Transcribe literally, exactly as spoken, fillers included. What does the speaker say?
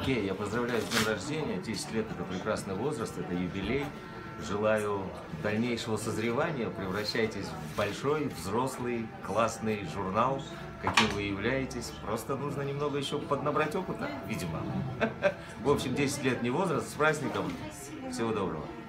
Окей, я поздравляю с днем рождения. десять лет — это прекрасный возраст, это юбилей. Желаю дальнейшего созревания. Превращайтесь в большой, взрослый, классный журнал, каким вы являетесь. Просто нужно немного еще поднабрать опыта, видимо. В общем, десять лет не возраст. С праздником. Всего доброго.